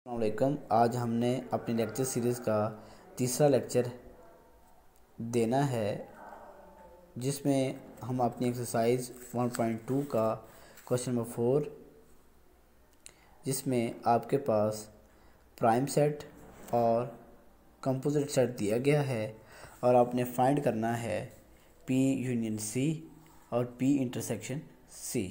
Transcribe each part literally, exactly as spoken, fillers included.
अस्सलामुअलैकुम। आज हमने अपनी लेक्चर सीरीज़ का तीसरा लेक्चर देना है, जिसमें हम अपनी एक्सरसाइज वन पॉइंट टू का क्वेश्चन नंबर फोर, जिसमें आपके पास प्राइम सेट और कंपोजिट सेट दिया गया है और आपने फाइंड करना है पी यूनियन सी और पी इंटरसेक्शन सी।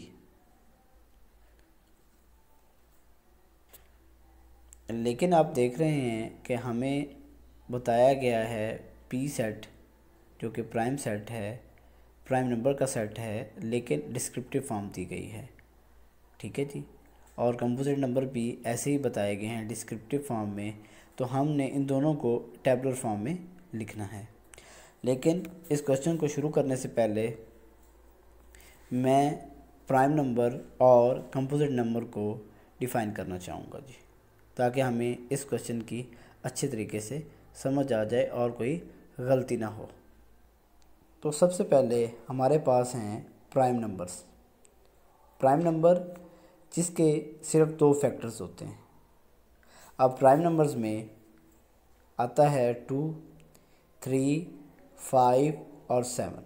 लेकिन आप देख रहे हैं कि हमें बताया गया है पी सेट जो कि प्राइम सेट है, प्राइम नंबर का सेट है, लेकिन डिस्क्रिप्टिव फॉर्म दी गई है। ठीक है जी। और कंपोजिट नंबर भी ऐसे ही बताए गए हैं डिस्क्रिप्टिव फॉर्म में, तो हमने इन दोनों को टैबुलर फॉर्म में लिखना है। लेकिन इस क्वेश्चन को शुरू करने से पहले मैं प्राइम नंबर और कंपोजिट नंबर को डिफ़ाइन करना चाहूँगा जी, ताकि हमें इस क्वेश्चन की अच्छे तरीके से समझ आ जाए और कोई गलती ना हो। तो सबसे पहले हमारे पास हैं प्राइम नंबर्स। प्राइम नंबर जिसके सिर्फ दो फैक्टर्स होते हैं। अब प्राइम नंबर्स में आता है टू, थ्री, फाइव और सेवन।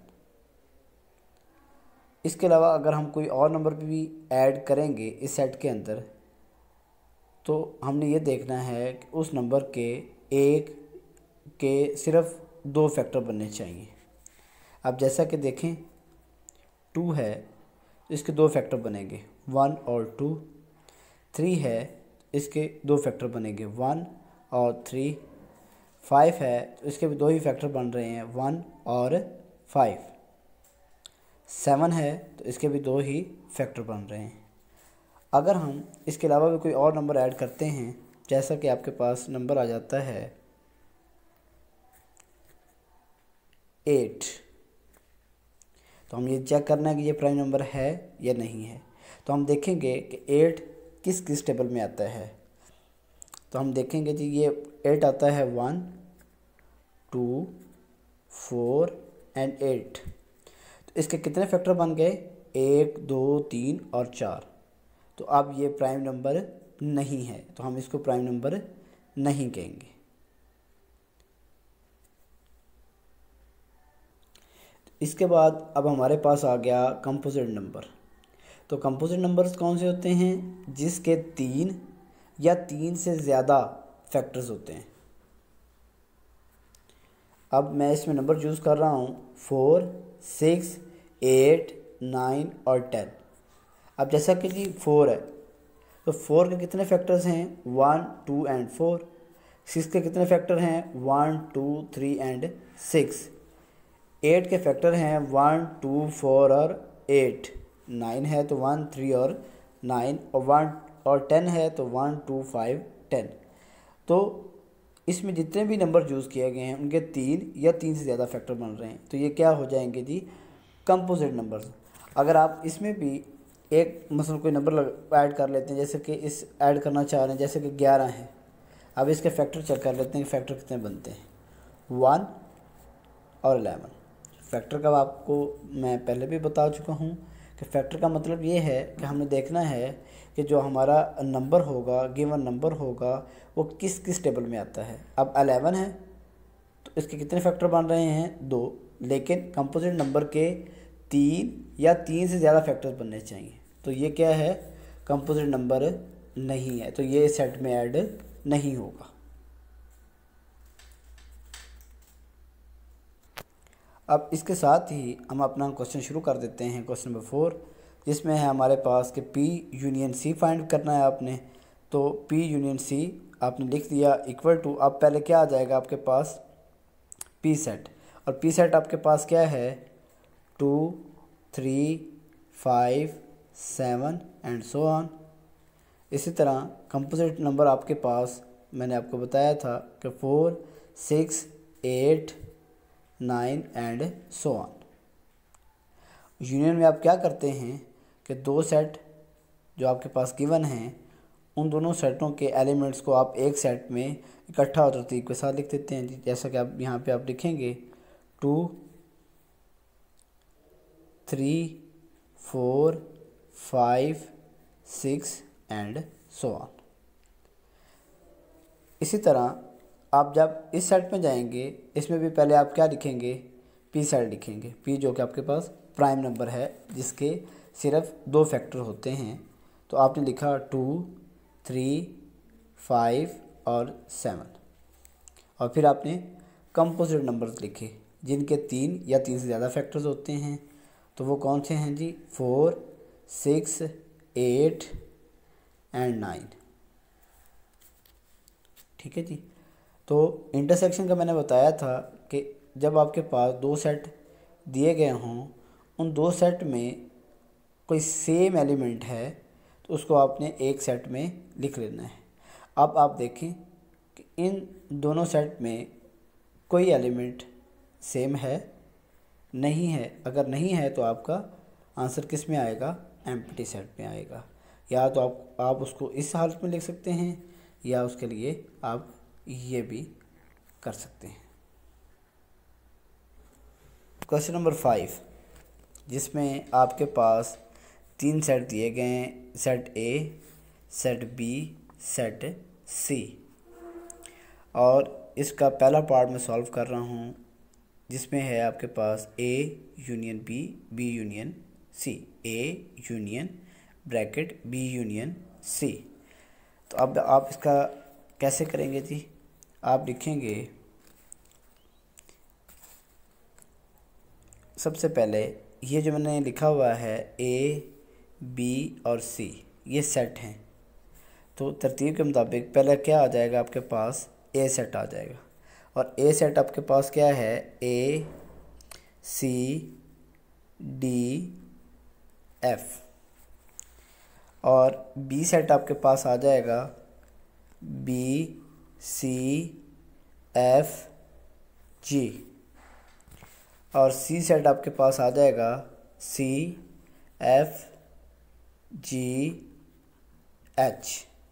इसके अलावा अगर हम कोई और नंबर भी ऐड करेंगे इस सेट के अंदर, तो हमने ये देखना है कि उस नंबर के एक के सिर्फ दो फैक्टर बनने चाहिए। अब जैसा कि देखें, टू है तो इसके दो फैक्टर बनेंगे, वन और टू। थ्री है, इसके दो फैक्टर बनेंगे, वन और थ्री। फाइव है तो इसके भी दो ही फैक्टर बन रहे हैं, वन और फाइव। सेवन है तो इसके भी दो ही फैक्टर बन रहे हैं। अगर हम इसके अलावा भी कोई और नंबर ऐड करते हैं, जैसा कि आपके पास नंबर आ जाता है एट, तो हम ये चेक करना है कि ये प्राइम नंबर है या नहीं है। तो हम देखेंगे कि एट किस किस टेबल में आता है। तो हम देखेंगे जी, ये एट आता है one, two, four and eight. तो इसके कितने फैक्टर बन गए? एक, दो, तीन और चार। तो अब ये प्राइम नंबर नहीं है, तो हम इसको प्राइम नंबर नहीं कहेंगे। इसके बाद अब हमारे पास आ गया कंपोजिट नंबर। तो कंपोजिट नंबर्स कौन से होते हैं? जिसके तीन या तीन से ज़्यादा फैक्टर्स होते हैं। अब मैं इसमें नंबर चूज़ कर रहा हूँ फोर, सिक्स, एट, नाइन और टेन। अब जैसा कि जी फोर है, तो फोर के कितने फैक्टर्स हैं? One, two and four. Six के कितने फैक्टर हैं? One, two, three and six. Eight के फैक्टर हैं वन, टू, फोर और एट। नाइन है तो वन, थ्री और नाइन। और वन और टेन है तो वन, टू, फाइव, टेन। तो इसमें जितने भी नंबर चूज़ किए गए हैं उनके तीन या तीन से ज़्यादा फैक्टर बन रहे हैं, तो ये क्या हो जाएंगे जी? Composite numbers. अगर आप इसमें भी एक मसलन कोई नंबर ऐड कर लेते हैं, जैसे कि इस ऐड करना चाह रहे हैं, जैसे कि ग्यारह है। अब इसके फैक्टर चेक कर लेते हैं कि फैक्टर कितने बनते हैं, वन और इलेवन। फैक्टर का आपको मैं पहले भी बता चुका हूँ कि फैक्टर का मतलब ये है कि हमने देखना है कि जो हमारा नंबर होगा, गिवन नंबर होगा, वो किस किस टेबल में आता है। अब इलेवन है तो इसके कितने फैक्टर बन रहे हैं? दो। लेकिन कंपोजिट नंबर के तीन या तीन से ज़्यादा फैक्टर्स बनने चाहिए, तो ये क्या है? कंपोजिट नंबर नहीं है, तो ये सेट में ऐड नहीं होगा। अब इसके साथ ही हम अपना क्वेश्चन शुरू कर देते हैं, क्वेश्चन नंबर फोर, जिसमें है हमारे पास कि पी यूनियन सी फाइंड करना है आपने। तो पी यूनियन सी आपने लिख दिया इक्वल टू, अब पहले क्या आ जाएगा आपके पास? P set. और पी सेट आपके पास क्या है? Two, three, five, seven and so on. इसी तरह कंपोजिट नंबर आपके पास मैंने आपको बताया था कि four, six, eight, nine and so on. Union में आप क्या करते हैं कि दो सेट जो आपके पास गिवन हैं, उन दोनों सेटों के एलिमेंट्स को आप एक सेट में इकट्ठा और तरतीब के साथ लिख देते हैं। जैसा कि आप यहाँ पे आप लिखेंगे two, three, four, five, six and so on. इसी तरह आप जब इस सेट में जाएंगे, इसमें भी पहले आप क्या लिखेंगे, पी सेट लिखेंगे। पी जो कि आपके पास प्राइम नंबर है जिसके सिर्फ दो फैक्टर होते हैं। तो आपने लिखा टू, थ्री, फाइव और सेवन। और फिर आपने कंपोजिट नंबर्स लिखे जिनके तीन या तीन से ज़्यादा फैक्टर्स होते हैं। तो वो कौन से हैं जी, four, six, eight and nine. ठीक है जी। तो इंटरसेक्शन का मैंने बताया था कि जब आपके पास दो सेट दिए गए हों, उन दो सेट में कोई सेम एलिमेंट है तो उसको आपने एक सेट में लिख लेना है। अब आप देखें कि इन दोनों सेट में कोई एलिमेंट सेम है, नहीं है। अगर नहीं है तो आपका आंसर किस में आएगा, एम्प्टी सेट में आएगा। या तो आप आप उसको इस हालत में लिख सकते हैं या उसके लिए आप ये भी कर सकते हैं। क्वेश्चन नंबर फाइव, जिसमें आपके पास तीन सेट दिए गए हैं, set A, set B, set C. और इसका पहला पार्ट मैं सॉल्व कर रहा हूँ जिसमें है आपके पास A union B, B union C, A union bracket B union C. तो अब आप इसका कैसे करेंगे जी, आप लिखेंगे सबसे पहले ये जो मैंने लिखा हुआ है ए, बी और सी, ये सेट हैं। तो तरतीब के मुताबिक पहले क्या आ जाएगा, आपके पास ए सेट आ जाएगा। और ए सेट आपके पास क्या है, ए, सी, डी, एफ। और बी सेट आपके पास आ जाएगा बी, सी, एफ, जी। और सी सेट आपके पास आ जाएगा सी, एफ, जी, एच।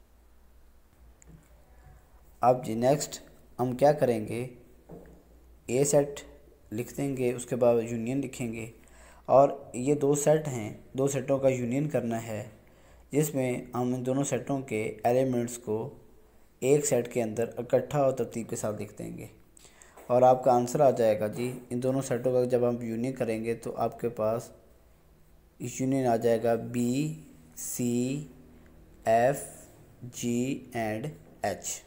अब जी नेक्स्ट हम क्या करेंगे, ए सेट लिख देंगे, उसके बाद यूनियन लिखेंगे। और ये दो सेट हैं, दो सेटों का यूनियन करना है जिसमें हम इन दोनों सेटों के एलिमेंट्स को एक सेट के अंदर इकट्ठा और तरतीब के साथ लिख देंगे। और आपका आंसर आ जाएगा जी, इन दोनों सेटों का जब हम यूनियन करेंगे तो आपके पास यूनियन आ जाएगा B, C, F, G and H.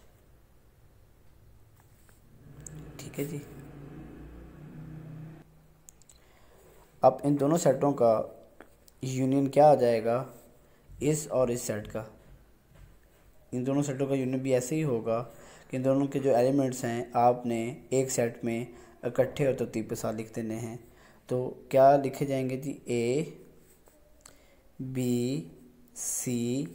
ठीक है जी। अब इन दोनों सेटों का यूनियन क्या आ जाएगा, इस और इस सेट का। इन दोनों सेटों का यूनियन भी ऐसे ही होगा कि इन दोनों के जो एलिमेंट्स हैं आपने एक सेट में इकट्ठे और तरतीब के साथ लिख देने हैं। तो क्या लिखे जाएंगे जी, A, B, C,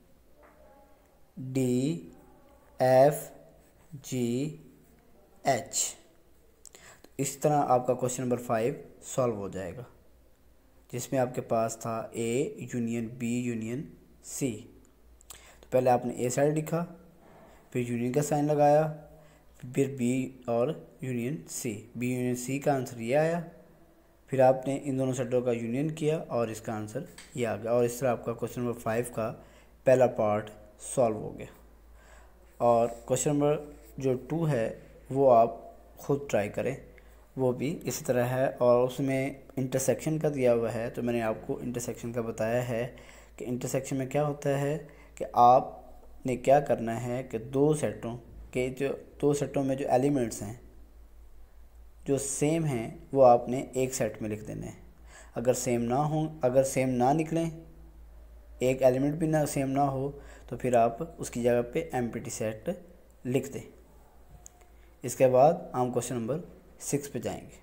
D, F, G, H. इस तरह आपका क्वेश्चन नंबर फाइव सॉल्व हो जाएगा, जिसमें आपके पास था A union B union C. तो पहले आपने ए साइड लिखा, फिर यूनियन का साइन लगाया, फिर बी और union C, B union C का आंसर ये आया। फिर आपने इन दोनों सेटों का यूनियन किया और इसका आंसर ये आ गया। और इस तरह आपका क्वेश्चन नंबर फाइव का पहला पार्ट सॉल्व हो गया। और क्वेश्चन नंबर जो टू है वो आप खुद ट्राई करें, वो भी इसी तरह है। और उसमें इंटरसेक्शन का दिया हुआ है, तो मैंने आपको इंटरसेक्शन का बताया है कि इंटरसेक्शन में क्या होता है कि आपने क्या करना है कि दो सेटों के जो दो सेटों में जो एलिमेंट्स हैं जो सेम हैं वो आपने एक सेट में लिख देने हैं। अगर सेम ना हो, अगर सेम ना निकलें, एक एलिमेंट भी ना सेम ना हो, तो फिर आप उसकी जगह पे एम्प्टी सेट लिख दें। इसके बाद हम क्वेश्चन नंबर सिक्स पे जाएंगे।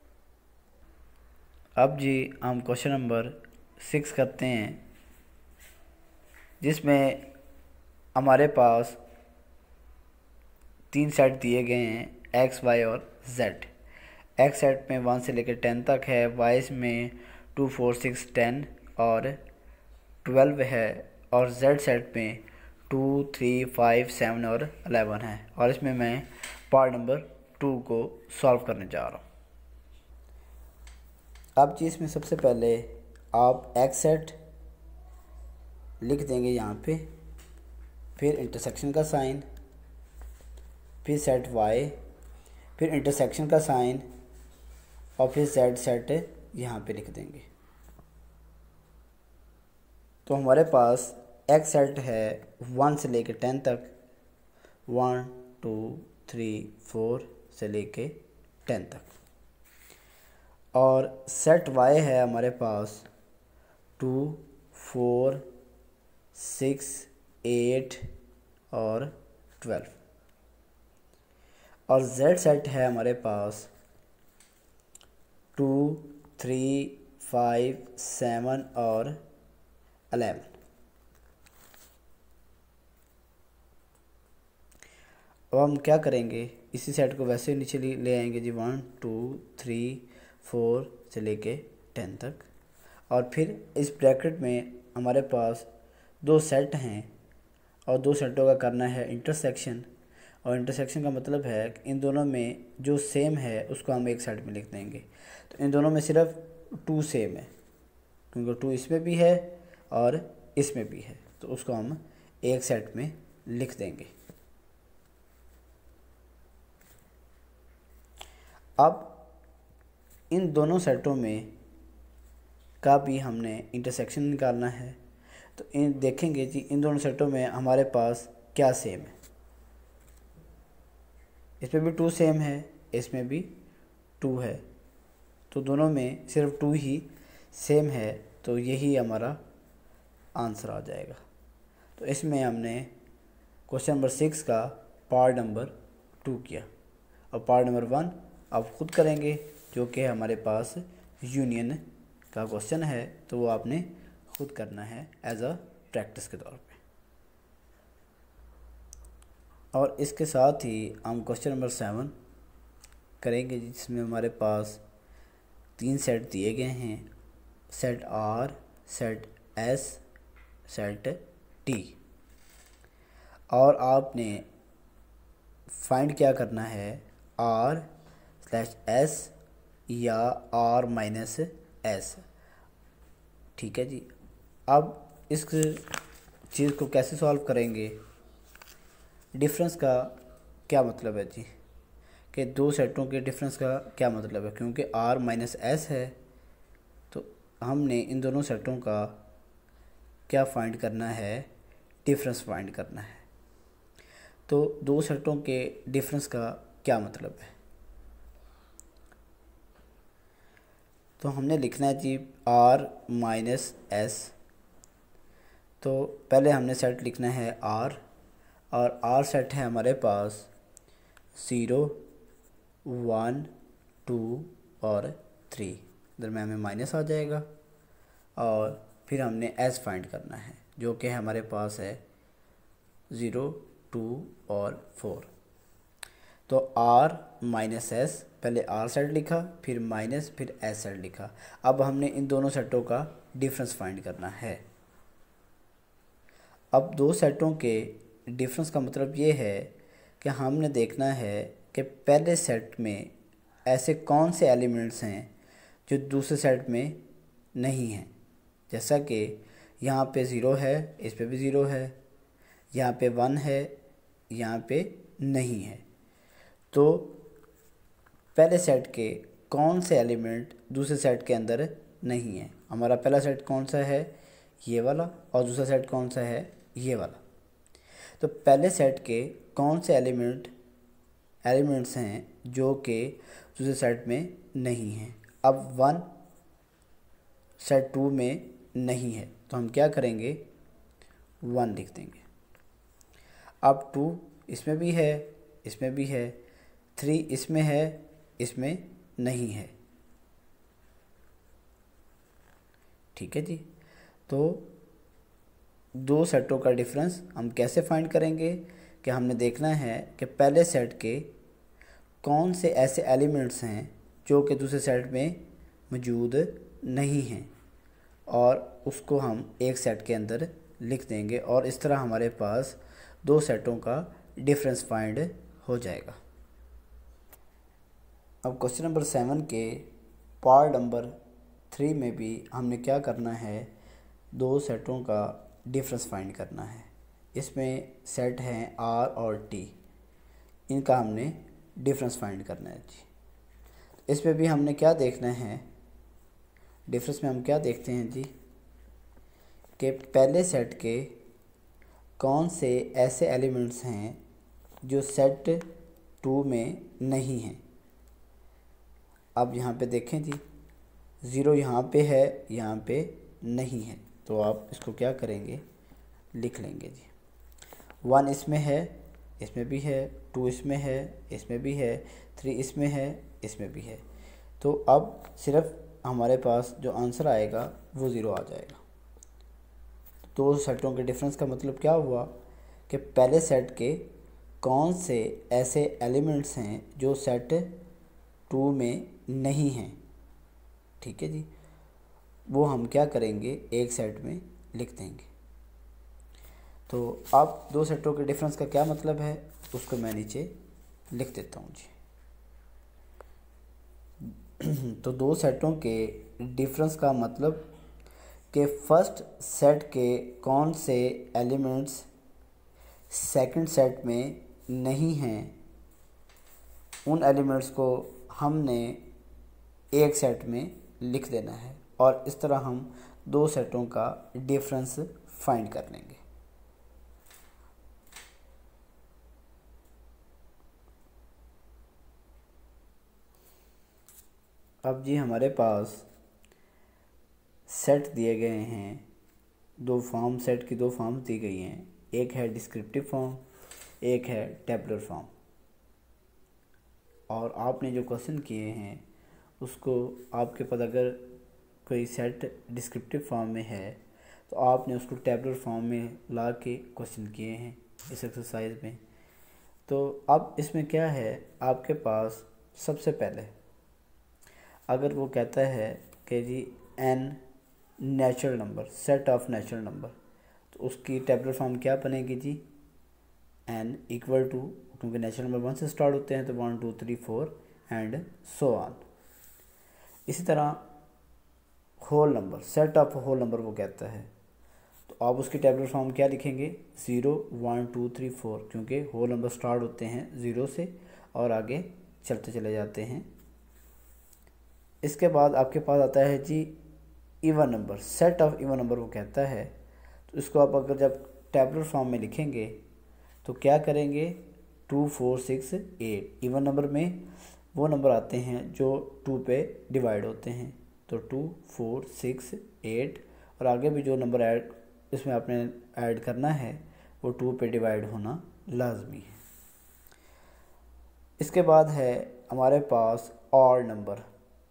अब जी हम क्वेश्चन नंबर सिक्स करते हैं, जिसमें हमारे पास तीन सेट दिए गए हैं, एक्स, वाई और जेड। एक्स सेट में वन से लेकर टेन तक है, वाई में टू, फोर, सिक्स, टेन और ट्वेल्व है, और जेड सेट में टू, थ्री, फाइव, सेवन और अलेवन है। और इसमें मैं पार्ट नंबर टू को सॉल्व करने जा रहा हूँ। अब जी इसमें सबसे पहले आप एक्स सेट लिख देंगे यहाँ पे, फिर इंटरसेक्शन का साइन, फिर सेट वाई, फिर इंटरसेक्शन का साइन, और फिर जेड सेट यहाँ पे लिख देंगे। तो हमारे पास एक्स सेट है वन से लेके टेन तक, वन टू थ्री फोर से लेके टेन तक, और सेट वाई है हमारे पास टू फोर सिक्स एट और ट्वेल्व, और जेड सेट है हमारे पास टू थ्री फाइव सेवन और अलेवन। अब हम क्या करेंगे, इसी सेट को वैसे नीचे ले आएंगे जी, वन टू थ्री फोर से लेके टेन तक, और फिर इस ब्रैकेट में हमारे पास दो सेट हैं और दो सेटों का करना है इंटरसेक्शन, और इंटरसेक्शन का मतलब है कि इन दोनों में जो सेम है उसको हम एक सेट में लिख देंगे। तो इन दोनों में सिर्फ टू सेम है, क्योंकि टू इसमें भी है और इसमें भी है, तो उसको हम एक सेट में लिख देंगे। अब इन दोनों सेटों में का भी हमने इंटरसेक्शन निकालना है, तो इन देखेंगे जी इन दोनों सेटों में हमारे पास क्या सेम है। इसमें भी टू सेम है, इसमें भी टू है, तो दोनों में सिर्फ टू ही सेम है, तो यही हमारा आंसर आ जाएगा। तो इसमें हमने क्वेश्चन नंबर सिक्स का पार्ट नंबर टू किया, और पार्ट नंबर वन आप खुद करेंगे, जो कि हमारे पास यूनियन का क्वेश्चन है, तो वो आपने खुद करना है एज अ प्रैक्टिस के तौर पे। और इसके साथ ही हम क्वेश्चन नंबर सेवन करेंगे, जिसमें हमारे पास तीन सेट दिए गए हैं, set R, set S, set T, और आपने फाइंड क्या करना है, आर स्लैश एस या आर माइनस एस। ठीक है जी। अब इस चीज़ को कैसे सॉल्व करेंगे, डिफरेंस का क्या मतलब है जी, कि दो सेटों के डिफरेंस का क्या मतलब है, क्योंकि आर माइनस एस है, तो हमने इन दोनों सेटों का क्या फाइंड करना है, डिफरेंस फाइंड करना है। तो दो सेटों के डिफरेंस का क्या मतलब है, तो हमने लिखना है जी आर माइनस एस। तो पहले हमने सेट लिखना है आर, और आर सेट है हमारे पास ज़ीरो वन टू और थ्री, दरम्यान में माइनस आ जाएगा, और फिर हमने एस फाइंड करना है, जो कि हमारे पास है ज़ीरो टू और फोर। तो आर माइनस एस, पहले आर सेट लिखा, फिर माइनस, फिर एस सेट लिखा। अब हमने इन दोनों सेटों का डिफरेंस फाइंड करना है। अब दो सेटों के डिफरेंस का मतलब ये है कि हमने देखना है कि पहले सेट में ऐसे कौन से एलिमेंट्स हैं जो दूसरे सेट में नहीं हैं। जैसा कि यहाँ पे ज़ीरो है, इस पे भी ज़ीरो है, यहाँ पे वन है, यहाँ पे नहीं है। तो पहले सेट के कौन से एलिमेंट दूसरे सेट के अंदर नहीं है। हमारा पहला सेट कौन सा है, ये वाला, और दूसरा सेट कौन सा है, ये वाला। तो पहले सेट के कौन से एलिमेंट एलिमेंट्स हैं जो कि दूसरे सेट में नहीं हैं। अब वन सेट टू में नहीं है, तो हम क्या करेंगे, वन लिख देंगे। अब टू इसमें भी है, इसमें भी है, थ्री इसमें है, इसमें नहीं है। ठीक है जी। तो दो सेटों का डिफरेंस हम कैसे फाइंड करेंगे कि हमने देखना है कि पहले सेट के कौन से ऐसे एलिमेंट्स हैं जो कि दूसरे सेट में मौजूद नहीं हैं, और उसको हम एक सेट के अंदर लिख देंगे, और इस तरह हमारे पास दो सेटों का डिफरेंस फाइंड हो जाएगा। अब क्वेश्चन नंबर सेवन के पार्ट नंबर थ्री में भी हमने क्या करना है, दो सेटों का डिफरेंस फाइंड करना है। इसमें सेट हैं आर और टी। इनका हमने डिफरेंस फाइंड करना है जी। इसमें भी हमने क्या देखना है, डिफरेंस में हम क्या देखते हैं जी कि पहले सेट के कौन से ऐसे एलिमेंट्स हैं जो सेट टू में नहीं हैं। अब यहाँ पे देखें जी, ज़ीरो यहाँ पे है, यहाँ पे नहीं है, तो आप इसको क्या करेंगे, लिख लेंगे जी। वन इसमें है, इसमें भी है, टू इसमें है, इसमें भी है, थ्री इसमें है, इसमें भी है। तो अब सिर्फ हमारे पास जो आंसर आएगा वो ज़ीरो आ जाएगा। दो सेटों के डिफरेंस का मतलब क्या हुआ कि पहले सेट के कौन से ऐसे एलिमेंट्स हैं जो सेट टू में नहीं हैं, ठीक है जी, वो हम क्या करेंगे, एक सेट में लिख देंगे। तो अब दो सेटों के डिफरेंस का क्या मतलब है उसको मैं नीचे लिख देता हूँ जी। तो दो सेटों के डिफरेंस का मतलब कि फर्स्ट सेट के कौन से एलिमेंट्स सेकंड सेट में नहीं हैं, उन एलिमेंट्स को हमने एक सेट में लिख देना है और इस तरह हम दो सेटों का डिफरेंस फाइंड कर लेंगे। अब जी हमारे पास सेट दिए गए हैं, दो फॉर्म, सेट की दो फॉर्म दी गई हैं, एक है डिस्क्रिप्टिव फॉर्म, एक है टेबुलर फॉर्म। और आपने जो क्वेश्चन किए हैं उसको आपके पास अगर कोई सेट डिस्क्रिप्टिव फॉर्म में है तो आपने उसको टेबुलर फॉर्म में ला के क्वेश्चन किए हैं इस एक्सरसाइज में। तो अब इसमें क्या है, आपके पास सबसे पहले अगर वो कहता है कि जी N natural number, set of natural number, तो उसकी टेबुलर फॉर्म क्या बनेगी जी, एन इक्वल टू, क्योंकि नेचुरल नंबर वन से स्टार्ट होते हैं तो one two three four and so on. इसी तरह whole number, set of whole number वो कहता है, तो आप उसकी टेबुलर फॉर्म क्या लिखेंगे, zero one two three four, क्योंकि होल नंबर स्टार्ट होते हैं ज़ीरो से और आगे चलते चले जाते हैं। इसके बाद आपके पास आता है जी even number, set of even number वो कहता है, तो इसको आप अगर जब टेबुलर फॉर्म में लिखेंगे तो क्या करेंगे, two four six eight, even number में वो नंबर आते हैं जो टू पे डिवाइड होते हैं, तो टू फोर सिक्स एट, और आगे भी जो नंबर ऐड इसमें आपने ऐड करना है वो टू पे डिवाइड होना लाजमी है। इसके बाद है हमारे पास ऑड नंबर,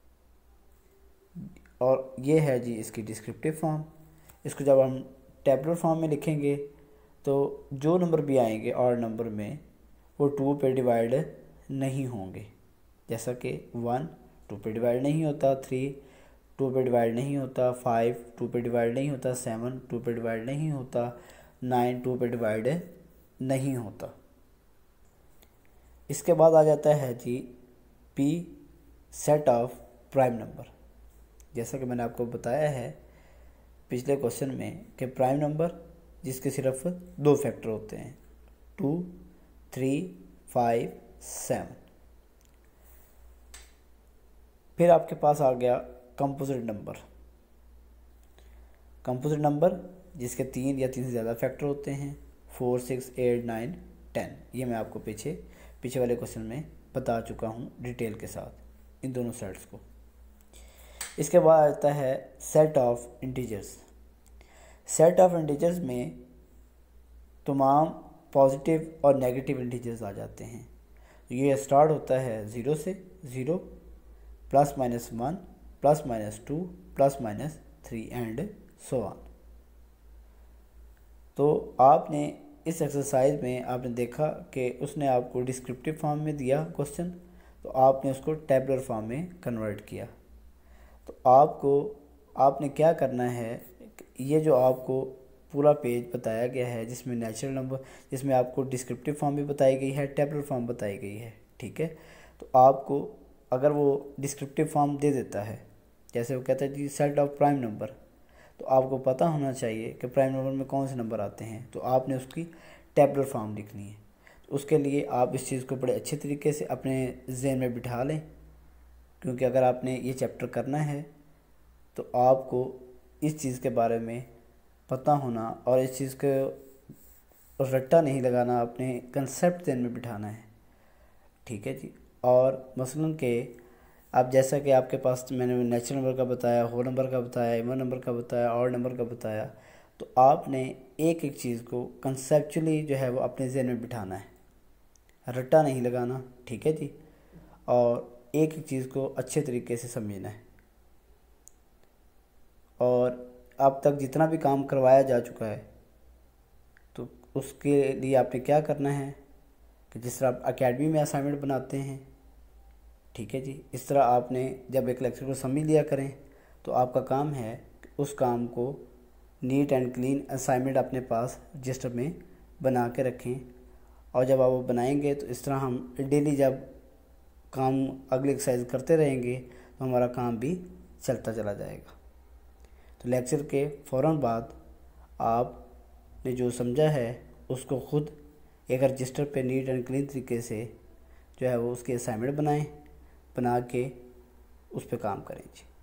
और ये है जी इसकी डिस्क्रिप्टिव फॉर्म। इसको जब हम टेबुलर फॉर्म में लिखेंगे तो जो नंबर भी आएंगे ऑड नंबर में वो टू पे डिवाइड नहीं होंगे, जैसा कि वन टू पे डिवाइड नहीं होता, थ्री टू पे डिवाइड नहीं होता, फाइव टू पे डिवाइड नहीं होता, सेवन टू पे डिवाइड नहीं होता, नाइन टू पे डिवाइड नहीं होता। इसके बाद आ जाता है जी P, set of prime number. जैसा कि मैंने आपको बताया है पिछले क्वेश्चन में कि प्राइम नंबर जिसके सिर्फ दो फैक्टर होते हैं, टू थ्री फाइव सेवन। फिर आपके पास आ गया कंपोजिट नंबर, कंपोजिट नंबर जिसके तीन या तीन से ज़्यादा फैक्टर होते हैं, four six eight nine ten. ये मैं आपको पीछे पीछे वाले क्वेश्चन में बता चुका हूँ डिटेल के साथ इन दोनों सेट्स को। इसके बाद आता है set of integers. Set of integers में तमाम पॉजिटिव और नेगेटिव इंटीजर्स आ जाते हैं। ये स्टार्ट होता है ज़ीरो से, zero plus minus one plus minus two plus minus three and so on. तो आपने इस एक्सरसाइज में आपने देखा कि उसने आपको डिस्क्रिप्टिव फॉर्म में दिया क्वेश्चन, तो आपने उसको टेबुलर फॉर्म में कन्वर्ट किया। तो आपको आपने क्या करना है, ये जो आपको पूरा पेज बताया गया है जिसमें नेचुरल नंबर, जिसमें आपको डिस्क्रिप्टिव फॉर्म भी बताई गई है, टेबुलर फॉर्म बताई गई है, ठीक है। तो आपको अगर वो डिस्क्रिप्टिव फॉर्म दे देता है, जैसे वो कहता है जी सेट ऑफ प्राइम नंबर, तो आपको पता होना चाहिए कि प्राइम नंबर में कौन से नंबर आते हैं, तो आपने उसकी टेबुलर फॉर्म लिखनी है। उसके लिए आप इस चीज़ को बड़े अच्छे तरीके से अपने जहन में बिठा लें, क्योंकि अगर आपने ये चैप्टर करना है तो आपको इस चीज़ के बारे में पता होना और इस चीज़ को रट्टा नहीं लगाना, अपने कंसेप्ट जहन में बिठाना है। ठीक है जी। और मसलन के अब जैसा कि आपके पास मैंने नेचुरल नंबर का बताया, होल नंबर का बताया, इवन नंबर का बताया, ऑड नंबर का बताया, तो आपने एक एक चीज़ को कंसेप्चुअली जो है वो अपने जहन में बिठाना है, रट्टा नहीं लगाना। ठीक है जी। और एक एक चीज़ को अच्छे तरीके से समझना है। और अब तक जितना भी काम करवाया जा चुका है तो उसके लिए आपने क्या करना है कि जिस तरह आप अकेडमी में असाइनमेंट बनाते हैं, ठीक है जी, इस तरह आपने जब एक लेक्चर को समझ लिया करें तो आपका काम है कि उस काम को नीट एंड क्लीन असाइनमेंट अपने पास रजिस्टर में बना के रखें। और जब आप वो बनाएंगे तो इस तरह हम डेली जब काम अगली एक्सरसाइज करते रहेंगे तो हमारा काम भी चलता चला जाएगा। तो लेक्चर के फ़ौरन बाद आपने जो समझा है उसको ख़ुद एक रजिस्टर पे नीट एंड क्लीन तरीके से जो है वो उसके असाइनमेंट बनाएं, बना के उस पर काम करें जी।